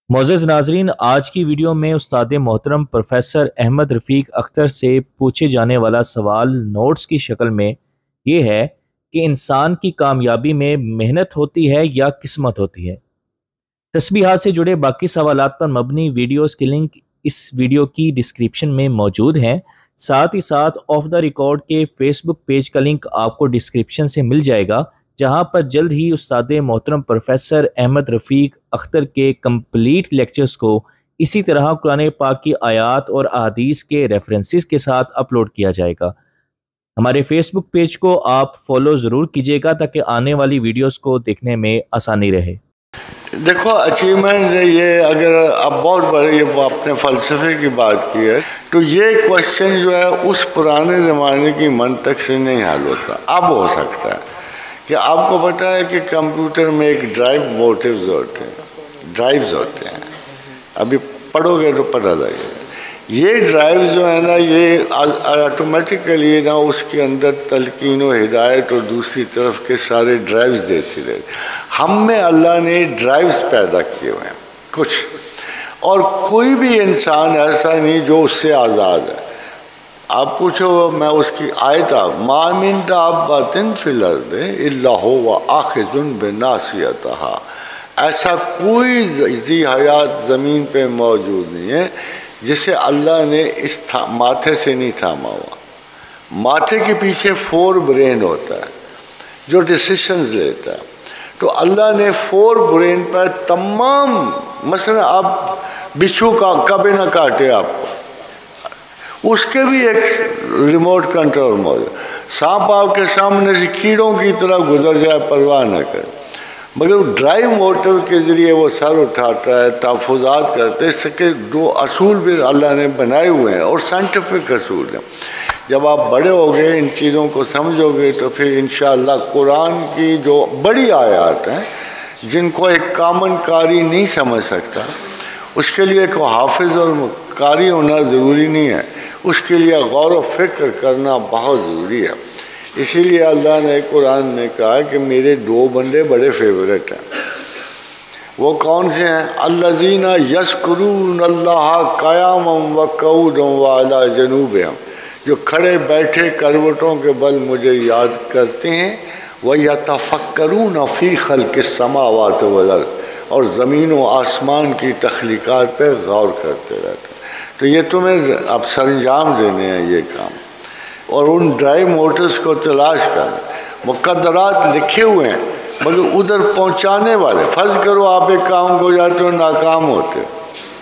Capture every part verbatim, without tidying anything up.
معزز ناظرین، آج کی ویڈیو میں استاد محترم پروفیسر احمد رفیق اختر سے پوچھے جانے والا سوال نوٹس کی شکل میں یہ ہے کہ انسان کی کامیابی میں محنت ہوتی ہے یا قسمت ہوتی ہے؟ تسبیحات سے جڑے باقی سوالات پر مبنی ویڈیوز کے لنک اس ویڈیو کی ڈسکرپشن میں موجود ہیں۔ ساتھ ہی ساتھ آف دا ریکارڈ کے فیس بک پیج کا لنک آپ کو ڈسکرپشن سے مل جائے گا، جہاں پر جلد ہی استاد محترم پروفیسر احمد رفیق اختر کے کمپلیٹ لیکچرز کو اسی طرح قرآن پاک کی آیات اور احادیث کے ریفرنسز کے ساتھ اپلوڈ کیا جائے گا۔ ہمارے فیس بک پیج کو آپ فالو ضرور کیجیے گا تاکہ آنے والی ویڈیوز کو دیکھنے میں آسانی رہے۔ دیکھو اچیومنٹ یہ اگر اب بہت بڑے یہ اپنے فلسفے کی بات کی ہے تو یہ کوشچن جو ہے اس پرانے زمانے کی منطق سے نہیں حل ہوتا، اب ہو سکتا ہے کہ آپ کو پتہ ہے کہ کمپیوٹر میں ایک ڈرائیو موٹیوز ہوتے ہیں، ڈرائیوز ہوتے ہیں، ابھی پڑھو گے تو پتہ لگے گا۔ یہ ڈرائیو جو ہے نا یہ آٹومیٹیکلی نا اس کے اندر تلقین و ہدایت اور دوسری طرف کے سارے ڈرائیوز دیتی رہے۔ ہم میں اللہ نے ڈرائیوز پیدا کیے ہوئے ہیں کچھ، اور کوئی بھی انسان ایسا نہیں جو اس سے آزاد ہے۔ آپ پوچھو میں اس کی آیت ما من دابۃ فی الارض الا هو آخذ بناصیتہا، ایسا کوئی ذی حیات زمین پہ موجود نہیں ہے جسے اللہ نے اس ماتھے سے نہیں تھاما ہوا۔ ماتھے کے پیچھے فور برین ہوتا ہے جو ڈیسیشنز لیتا ہے، تو اللہ نے فور برین پر تمام، مثلا آپ بچھو کا کبھی نہ کاٹے آپ کو، اس کے بھی ایک ریموٹ کنٹرول موجود، سانپ آپ کے سامنے سے کیڑوں کی طرح گزر جائے پرواہ نہ کرے، مگر ڈرائیو موٹر کے ذریعے وہ سر اٹھاتا ہے، تحفظات کرتے، اس کے دو اصول بھی اللہ نے بنائے ہوئے ہیں اور سائنٹیفک اصول ہیں۔ جب آپ بڑے ہو گئے ان چیزوں کو سمجھو گے تو پھر انشاءاللہ قرآن کی جو بڑی آیات ہیں جن کو ایک کامن قاری نہیں سمجھ سکتا، اس کے لیے ایک حافظ اور قاری ہونا ضروری نہیں ہے، اس کے لیے غور و فکر کرنا بہت ضروری ہے۔ اسی لیے اللہ نے قرآن نے کہا کہ میرے دو بندے بڑے فیورٹ ہیں، وہ کون سے ہیں؟ الذین یذکرون اللہ قیاما وقعودا وعلی جنوبہم، جو کھڑے بیٹھے کروٹوں کے بل مجھے یاد کرتے ہیں، وَيَتَفَكَّرُونَ فِي خَلْقِ السَّمَاوَاتِ وَالْأَرْضِ، اور زمین و آسمان کی تخلیقات پہ غور کرتے رہتے ہیں۔ تو یہ تمہیں اب سر انجام دینے ہیں یہ کام، اور ان ڈرائیو موٹرز کو تلاش کرنا۔ مقدرات لکھے ہوئے ہیں مگر ادھر پہنچانے والے، فرض کرو آپ ایک کام کو جاتے ہو ناکام ہوتے ہو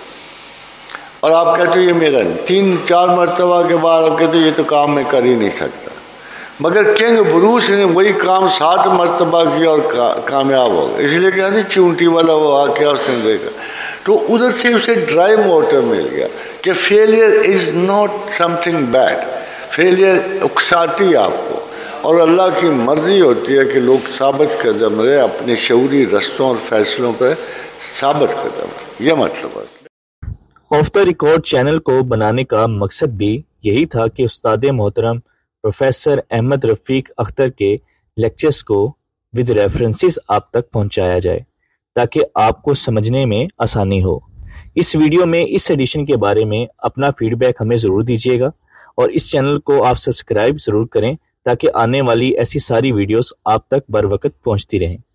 اور آپ کہتے ہو یہ میرا نہیں، تین چار مرتبہ کے بعد آپ کہتے ہو یہ تو کام میں کر ہی نہیں سکتا، مگر کنگ بروس نے وہی کام سات مرتبہ کیا اور کامیاب ہو گیا، اس لیے کہتے ہیں چونٹی والا وہ واقعہ اس نے دیکھا، تو ادھر سے اسے ڈرائیو موٹر مل گیا کہ failure is not some thing bad, failure اکساتی آپ کو، اور اللہ کی مرضی ہوتی ہے کہ لوگ ثابت قدم رہے اپنے شعوری رستوں اور فیصلوں پہ ثابت قدم رہے، یہ مطلب ہے۔ آف دا ریکارڈ چینل کو بنانے کا مقصد بھی یہی تھا کہ استاد محترم پروفیسر احمد رفیق اختر کے لیکچرز کو ود ریفرنسز آپ تک پہنچایا جائے تاکہ آپ کو سمجھنے میں آسانی ہو۔ اس ویڈیو میں اس ایڈیشن کے بارے میں اپنا فیڈ بیک ہمیں ضرور دیجیے گا، اور اس چینل کو آپ سبسکرائب ضرور کریں تاکہ آنے والی ایسی ساری ویڈیوز آپ تک بر وقت پہنچتی رہیں۔